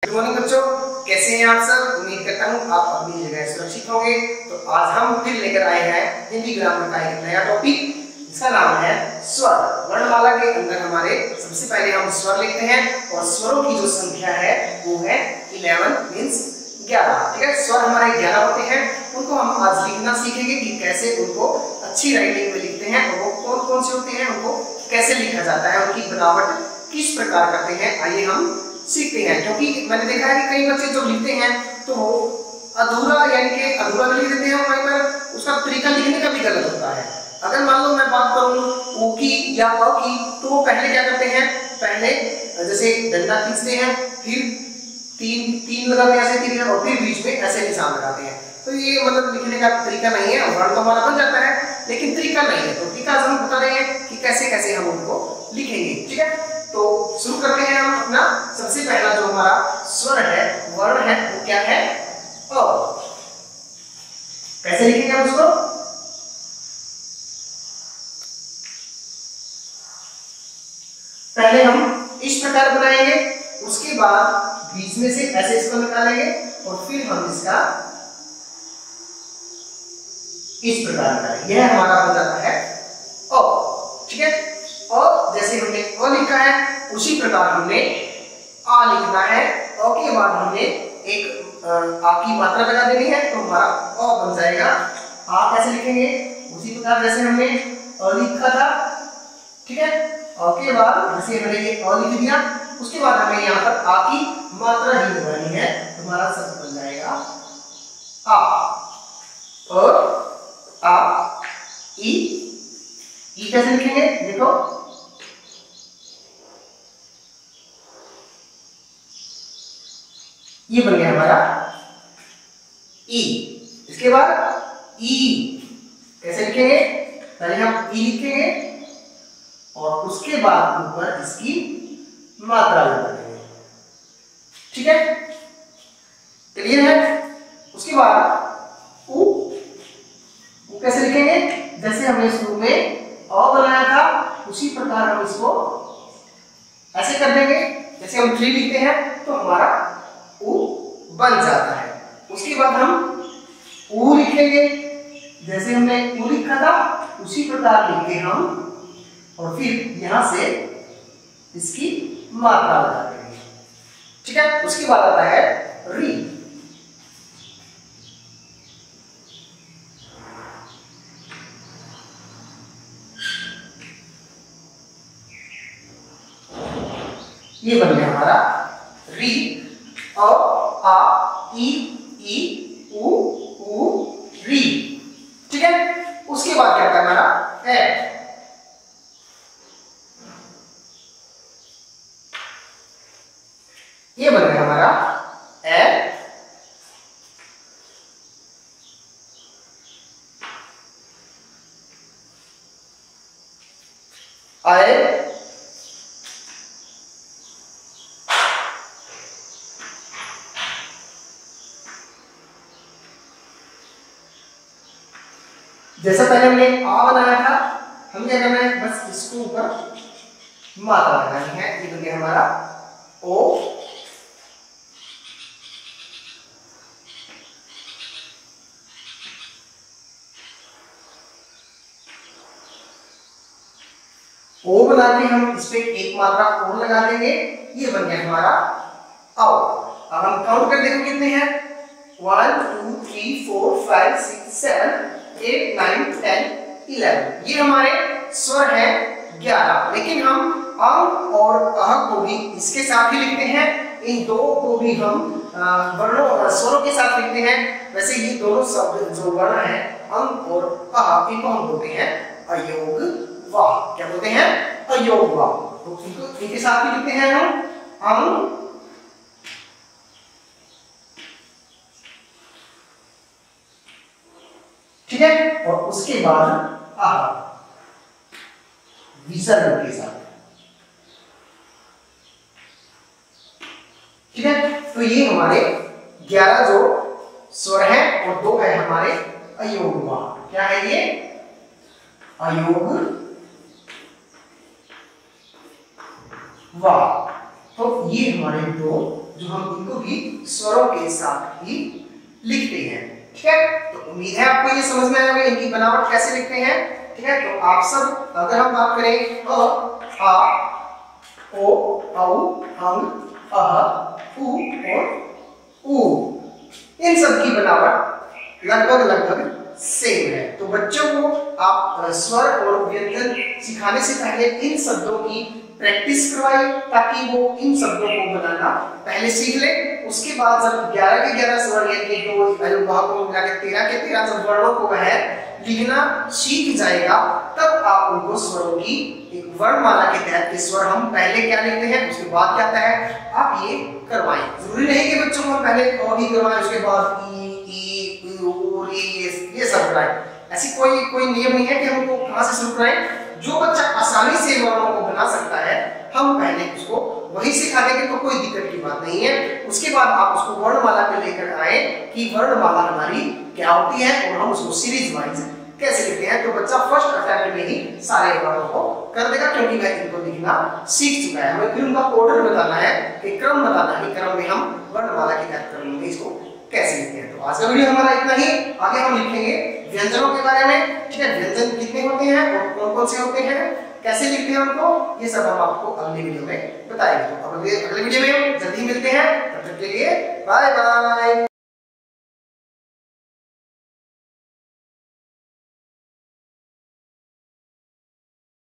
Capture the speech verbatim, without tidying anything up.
Good morning बच्चों, कैसे हैं आप सब। उम्मीद करता हूँ आप अपनी जगह सुरक्षित होंगे। तो आज हम फिर लेकर आए हैं हिंदी ग्रामर का एक नया टॉपिक, जिसका नाम है स्वर। वर्णमाला के अंदर हमारे सबसे पहले हम स्वर लिखते हैं और स्वरों की जो संख्या है वो है ग्यारह मींस ग्यारह। ठीक है, स्वर हमारे ग्यारह होते हैं, उनको हम आज लिखना सीखेंगे कि कैसे उनको अच्छी राइटिंग में लिखते हैं और वो कौन कौन से होते हैं, उनको कैसे लिखा जाता है, उनकी बनावट किस प्रकार करते हैं, आइए हम सीखते हैं। क्योंकि मैंने देखा है कि कई बच्चे जो लिखते हैं तो अधूरा यानी कि अधूरा लिख देते हैं, वहीं पर उसका तरीका लिखने का भी गलत होता है। अगर मान लो मैं बात करूं ऊ की या अ की, तो वो पहले क्या करते हैं, पहले जैसे डंडा खींचते हैं, फिर तीन तीन लगाते हैं ऐसे तीन, और फिर बीच में ऐसे निशान लगाते हैं। तो ये मतलब लिखने का तरीका नहीं है। वर्ड तो हमारा बन जाता है लेकिन तरीका नहीं है। तो तरीका हम बता रहे हैं कि कैसे कैसे हम उनको लिखेंगे। ठीक है, तो शुरू करते हैं हम अपना। सबसे पहला जो हमारा स्वर है, वर्ण है, वो क्या है, अ। कैसे लिखेंगे हम उसको, पहले हम इस प्रकार बनाएंगे, उसके बाद बीच में से ऐसे इसको निकालेंगे और फिर हम इसका इस प्रकार करेंगे। यह हमारा बन जाता है अ। ठीक है, और जैसे हमने अ लिखा है उसी प्रकार हमने आ लिखना है। अ के बाद हमने एक आ की मात्रा लगा देनी है, तो हमारा अ बन जाएगा। आ कैसे लिखेंगे, उसी प्रकार जैसे हमने अ लिखा था। ठीक है, अ के बाद जैसे हमने ये अ लिख दिया, उसके बाद हमें यहाँ पर आ की मात्रा ही लगानी है, तो हमारा शब्द बन जाएगा आ। और आ ई ई कैसे लिखेंगे, देखो ये बन गया हमारा ई। इसके बाद ई कैसे लिखेंगे, पहले हम ई लिखेंगे और उसके बाद ऊपर इसकी मात्रा लगा देंगे। ठीक है, क्लियर है। उसके बाद उ उ कैसे लिखेंगे, जैसे हमने शुरू में अ बनाया था उसी प्रकार हम इसको ऐसे कर देंगे। जैसे हम थ्री लिखते हैं तो हमारा उ बन जाता है। उसके बाद हम ऊ लिखेंगे, जैसे हमने ऊ लिखा था उसी प्रकार लिख के हम, और फिर यहां से इसकी मात्रा लगा देंगे। ठीक है, उसके बाद आता है री। ये बन गया हमारा री। अ आ ई ई उ ऊ री। ठीक है, उसके बाद क्या आता है हमारा ए। ये बन गया हमारा ए। आए जैसा पहले हमने आ बनाया था, हम क्या करना है, बस इसको ऊपर मात्रा लगानी है। ये बन गया हमारा ओ। ओ बना के हम इस पे एक मात्रा और लगा देंगे। ये बन गया हमारा आओ। अब हम काउंट कर देखो कितने हैं, one two three four five six seven eight nine ten eleven. ये हमारे स्वर है ग्यारह। लेकिन हम अ और अह को भी इसके साथ ही लिखते हैं, इन दो को भी हम वर्णों और स्वरों के साथ लिखते हैं। वैसे ये दोनों शब्द जो वर्ण है अंग और अह, इनको हम बोलते हैं अयोग वाह। क्या बोलते हैं, अयोग वाह। तो इनको इनके साथ भी लिखते हैं हम अंग ठीक है, और उसके बाद आह विसर्ग के साथ। ठीक है, तो ये हमारे ग्यारह जो स्वर हैं और दो है हमारे अयोग वाह। क्या है ये, अयोग वाह। तो ये हमारे दो जो हम इनको भी स्वरों के साथ ही लिखते हैं। ठीक है, तो उम्मीद है आपको ये समझ में आएगा इनकी बनावट कैसे लिखते हैं। ठीक है, तो आप सब अगर हम बात करें अ, आ, ओ, औ, अं, अह, उ और ऊ, इन सब की बनावट लगभग लगभग सेम है। तो बच्चों को आप स्वर और व्यंजन सिखाने से पहले इन शब्दों की प्रैक्टिस करवाई ताकि वो इन शब्दों को बनाना पहले सीख ले। उसके बाद जब ग्यारह के ग्यारह स्वर यानी दो अनुभाग को मिला के तेरह के तेरह जब वर्णों को वह लिखना सीख जाएगा तब आप उनको स्वरों की एक वर्णमाला के तहत के स्वर हम पहले क्या लिखते हैं उसके बाद क्या आता है आप ये करवाएं। जरूरी नहीं कि बच्चों को हम पहले अ ही करवाएं उसके बाद ई ई उ री ये सब कराएं। ऐसी कोई कोई नियम नहीं है कि हमको कहां से शुरू कराएं। जो बच्चा आसानी से वर्णों को बना सकता है हम पहले उसको वही सिखा देंगे तो कोई दिक्कत की बात नहीं है। उसके बाद आप उसको वर्णमाला पे लेकर आए कि वर्णमाला हमारी क्या होती है और हम उसको सीरीज वाइज कैसे लिखते हैं। तो बच्चा फर्स्ट अटेम्प्ट में ही सारे वर्णों को कर देगा क्योंकि वह इनको लिखना सीख चुका है। हमें फिर उनका ऑर्डर बताना है कि क्रम बताना है, क्रम में हम वर्णमाला के तहत क्रम में इसको कैसे लिखते हैं। तो आज का वीडियो हमारा इतना ही। आगे हम लिखेंगे व्यंजनों के बारे में। ठीक है, व्यंजन कितने होते हैं और कौन कौन से होते हैं, कैसे लिखते हैं उनको, ये सब हम आपको अगली वीडियो में बताएंगे। तो अगले अगले वीडियो में जल्दी मिलते हैं, तब तक के लिए बाय बाय।